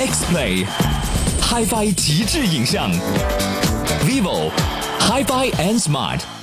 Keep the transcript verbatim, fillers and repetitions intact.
Xplay Hi-Fi 极致影像 vivo Hi-Fi and Smart。